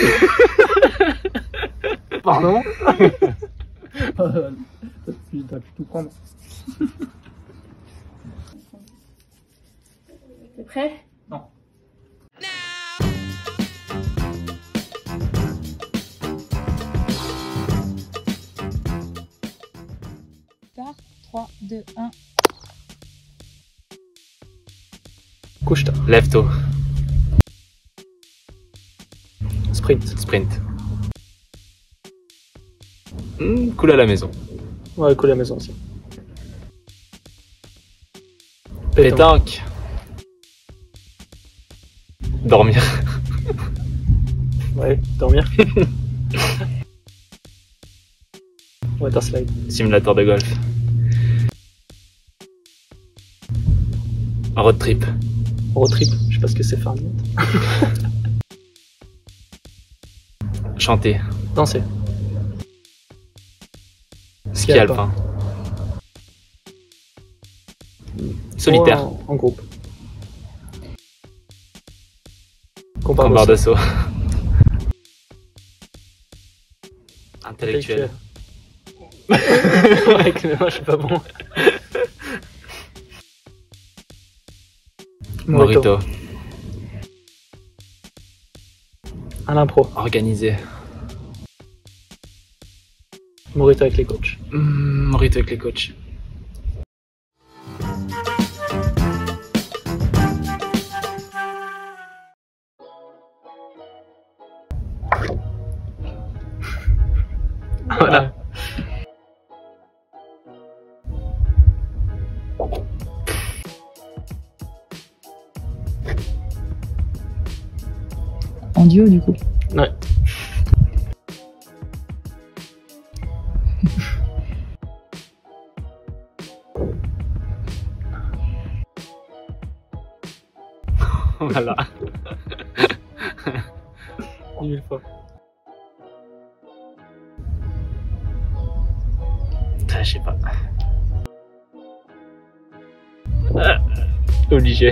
Pardon. T'as pu tout prendre. T'es prêt? Non. 3, 2, 1. Couche-toi. Lève-toi. Sprint. Sprint. Cool à la maison. Ouais, coller à la maison aussi. Pétanque. Dormir. Ouais, dormir. Water slide. Simulateur de golf. Road trip. Road trip, je sais pas ce que c'est faire un minute. Chanter. Danser. Ski alpin. Solitaire. En groupe. Combat d'assaut. Intellectuel. Ouais, mais moi je suis pas bon. Morito. À l'impro. Organisé. Morito avec les coachs. Morito avec les coachs. Voilà. En duo du coup. Ouais. Voilà. 10 000 fois. Ah, je sais pas. Obligé.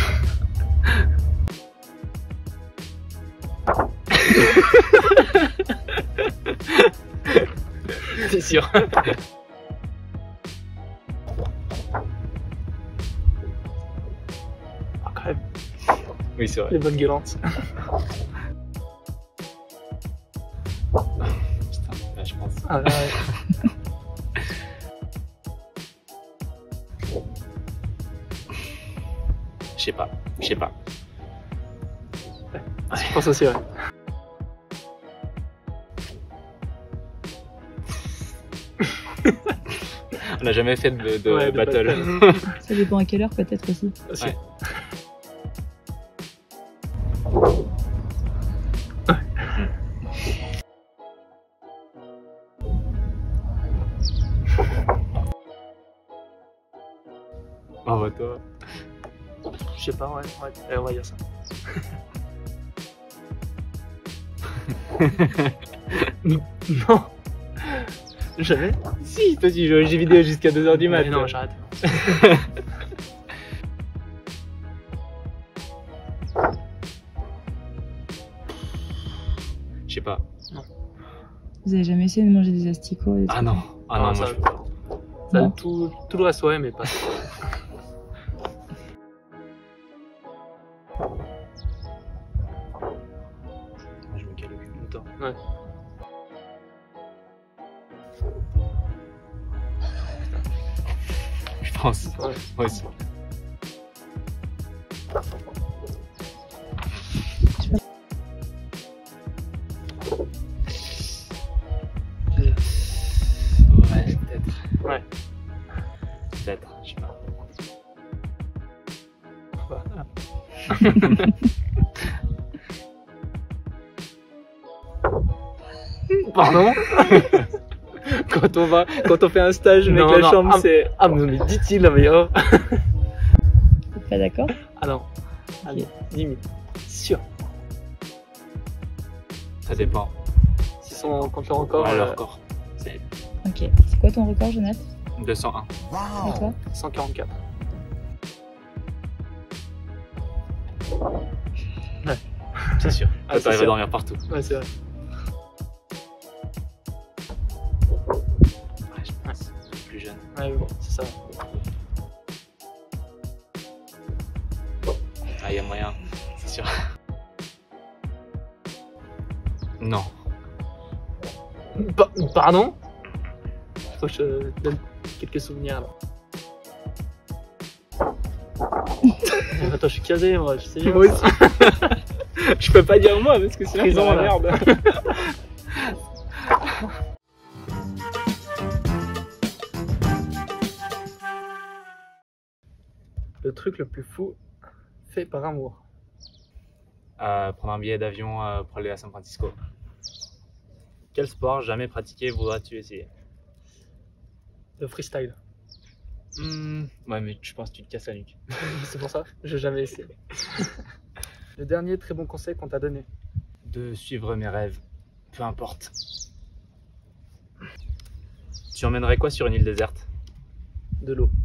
C'est sûr. Ah, quand même, Oui, c'est vrai. les bonnes gueulantes. Putain, là, je pense. Ah, ouais. Je sais pas. Je sais pas. Je pense aussi, ouais. On n'a jamais fait de Ouais, de battle. Ça dépend à quelle heure peut-être aussi. Aussi. Ouais. Oh, bah, toi. Je sais pas, ouais. Ouais, on va dire ça. Non. Jamais. Si, toi tu joues aux jeux vidéo jusqu'à 2h du mat. Mais non, j'arrête. Je sais pas. Vous avez jamais essayé de manger des asticots et des Ah trucs non. Ah non, Non, moi ça- je peux pas. Ça, Non. tout le reste, ouais, mais pas ça. Moi je me cale aucune longtemps. Ouais. Je pense. Ouais. Moi aussi. Ouais, peut-être. Ouais. Peut-être, je sais pas. Voilà. Pardon. Quand on fait un stage avec Non, la non, chambre, ah, c'est. Ah, mais dit-il, mais oh. T'es pas d'accord? Ah non. Allez, 10 000. Sûr. Ça dépend. S'ils sont contre le record, Ouais, leur corps. C'est Ok. C'est quoi ton record, Jonathan? 201. Et toi? 144. c'est sûr. Ah, Toi, c'est t'arrives à sûr. dormir partout. Ouais, c'est vrai. Ouais, je pense. Plus jeune. Ouais, mais bon, c'est ça. Ah, il y a moyen, c'est sûr. Non. Pardon? Faut que je te donne quelques souvenirs là. Attends, je suis casé, moi, je sais bien. Moi aussi. Je peux pas dire moi parce que c'est Prison, la là. merde. Le truc le plus fou fait par amour. Prendre un billet d'avion pour aller à San Francisco. Quel sport jamais pratiqué voudras-tu essayer? Le freestyle. Ouais, mais je pense que tu te casses la nuque. C'est pour ça, j'ai jamais essayé. Le dernier très bon conseil qu'on t'a donné. De suivre mes rêves, peu importe. Tu emmènerais quoi sur une île déserte? De l'eau.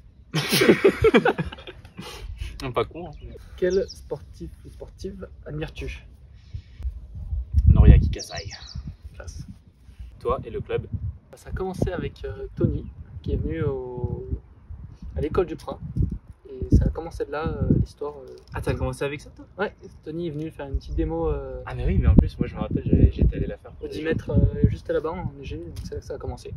Pas con. Hein. Quel sportif ou sportive admires-tu? Noria Kikasai. Classe. Toi et le club? Ça a commencé avec Tony, qui est venu à l'école du train. Et ça a commencé de là, l'histoire. Ah, t'as commencé avec ça toi? Ouais, Tony est venu faire une petite démo Ah, mais oui, mais en plus, moi je me rappelle, j'étais allé la faire. au 10 mètres juste là-bas en léger, donc ça a commencé.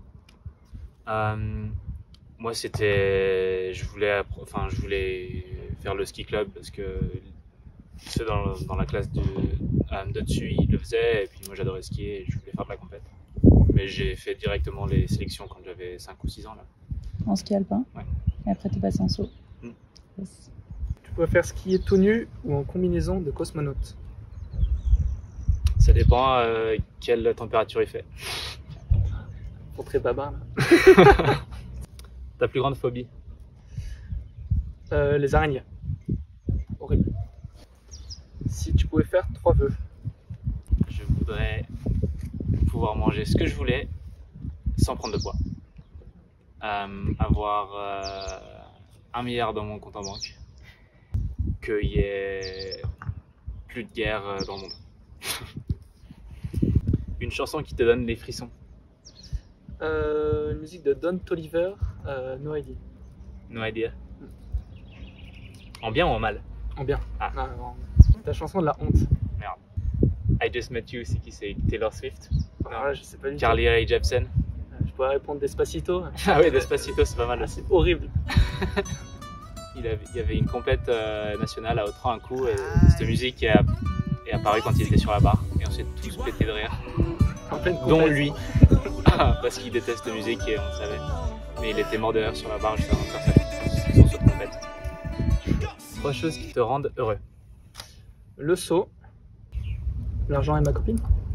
Moi, c'était. Je voulais faire le ski club parce que ceux dans la classe de dessus, ils le faisaient. Et puis moi, j'adorais skier et je voulais faire de la compète. Mais j'ai fait directement les sélections quand j'avais 5 ou 6 ans. Là. En ski alpin. Ouais. Et après, t'es passé en saut. Mm. Yes. Tu pourrais faire skier tout nu ou en combinaison de cosmonaute? Ça dépend quelle température il fait. Pour très baba là. Ta plus grande phobie? Les araignées. Horrible. Si tu pouvais faire 3 vœux. Je voudrais pouvoir manger ce que je voulais sans prendre de poids. Avoir 1 milliard dans mon compte en banque. Qu'il y ait plus de guerre dans le monde. Une chanson qui te donne les frissons. Une musique de Don Toliver, No Idea. No idea. En bien ou en mal? En bien. Ah. Non, non. Ta chanson de la honte. Merde. I Just Met You, c'est qui? C'est Taylor Swift? Alors là, je sais pas du tout. Carly Rae Jepsen? Je pourrais répondre Despacito. Ah ouais, Despacito, c'est pas mal aussi. C'est horrible. Il y avait une compète nationale à Autran un coup et cette musique est apparue quand il était sur la barre et on s'est tous pété de rire, En pleine dont compète. lui parce qu'il déteste la musique et on le savait, mais il était mort de rire sur la barre juste avant de faire son saut de compète. 3 choses qui te rendent heureux. Le saut. L'argent et ma copine.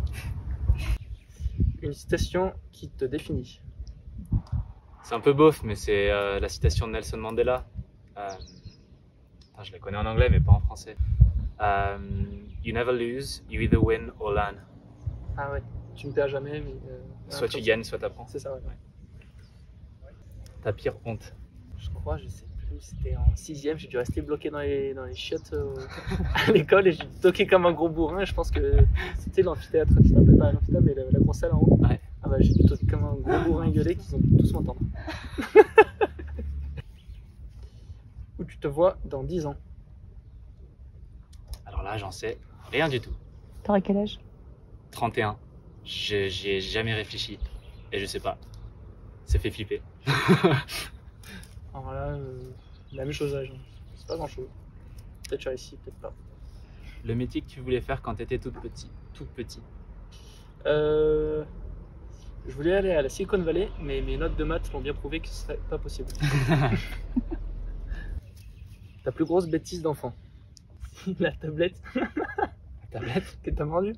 Une citation qui te définit. C'est un peu beauf, mais c'est la citation de Nelson Mandela. Je la connais en anglais mais pas en français. You never lose, you either win or learn. Ah ouais, tu ne perds jamais, mais. Soit tu gagnes, soit tu apprends. C'est ça, ouais. Ta pire honte. Je crois, je sais plus, c'était en 6ème, j'ai dû rester bloqué dans les chiottes à l'école et j'ai toqué comme un gros bourrin. Et je pense que c'était l'amphithéâtre, je ne rappelle pas l'amphithéâtre, mais la grosse salle en haut. Ouais. Ah bah j'ai toqué comme un gros bourrin gueulé qu'ils ont pu tous m'entendre. Où tu te vois dans 10 ans? Alors là, j'en sais rien du tout. T'auras quel âge? 31. J'y ai jamais réfléchi. Et je sais pas. Ça fait flipper. Alors là, la même chose âge. C'est pas grand chose. Peut-être je réussis, peut-être pas. Le métier que tu voulais faire quand tu étais tout petit. Je voulais aller à la Silicon Valley, mais mes notes de maths m'ont bien prouvé que ce serait pas possible. Ta plus grosse bêtise d'enfant? La tablette La tablette? que t'as mordue.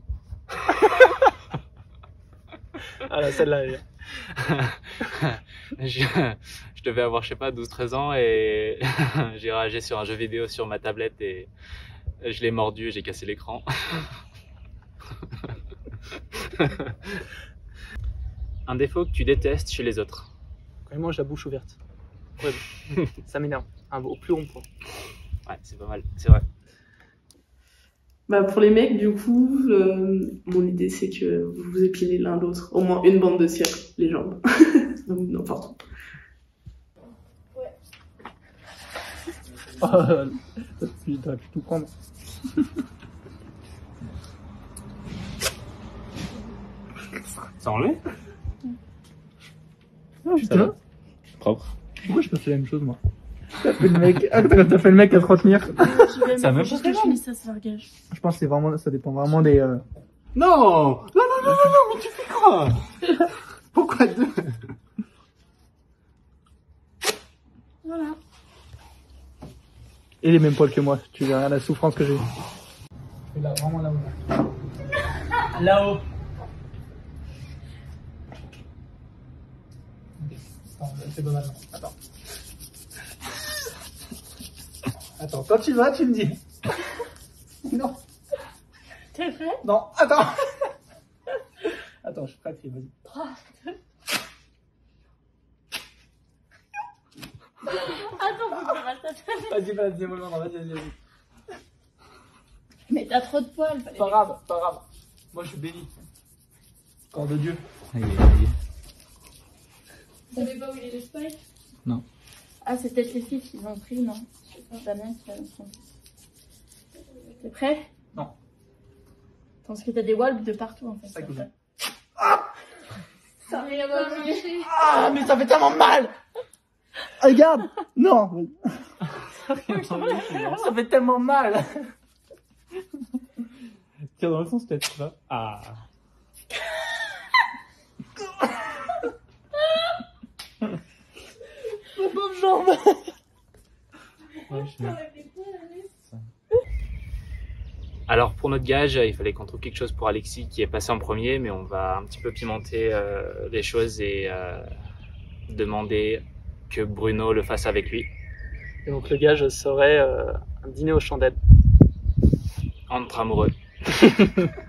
Ah là, celle-là, elle est bien. Je devais avoir, je sais pas, 12-13 ans et j'ai ragé sur un jeu vidéo sur ma tablette et je l'ai mordu et j'ai cassé l'écran. Un défaut que tu détestes chez les autres? Quand il mange la bouche ouverte. Horrible. Ça m'énerve. Au plus rond point. Ouais, c'est pas mal, c'est vrai. Bah pour les mecs, du coup, mon idée c'est que vous vous épilez l'un l'autre, au moins une bande de cire, les jambes, donc n'importe où. Oh, tu dois tout prendre. Ça enlève? Putain, Propre. pourquoi je me fais la même chose moi? T'as fait le mec, t'as fait le mec à te retenir. Ça me Juste que je finisse ça, c'est leur gage. Je pense que c'est vraiment, ça dépend vraiment des. Non, mais tu fais quoi? Pourquoi deux? Voilà. Et les mêmes poils que moi, tu verras la souffrance que j'ai. Et là, vraiment là-haut. Là-haut. C'est dommage. Attends. Attends, quand tu vas, tu me dis. Non. T'es prêt? Non, attends. Attends, je suis prêt, vas-y. 3, 2. Attends, faut que je rate ta tête. Vas-y, dis-moi le nom, vas-y. Mais t'as trop de poils. Fallait... Pas grave. Moi, je suis béni. Corps de Dieu. Vous savez pas où il est le spike? Non. Ah, c'est peut-être les filles qui l'ont pris, non? Je sais pas, Damien qui l'a pris. T'es prêt? Non. Parce que t'as des walps de partout en fait. Ça coule. Ça rien à marcher. Ah, mais ça fait tellement mal! Regarde! Non! Ça fait tellement mal! Tiens, dans le sens, peut-être là. Ah! Ma pauvre jambe! Ouais, je suis... Alors pour notre gage, il fallait qu'on trouve quelque chose pour Alexis qui est passé en premier, mais on va un petit peu pimenter les choses et demander que Bruno le fasse avec lui. Et donc le gage serait un dîner aux chandelles. Entre amoureux.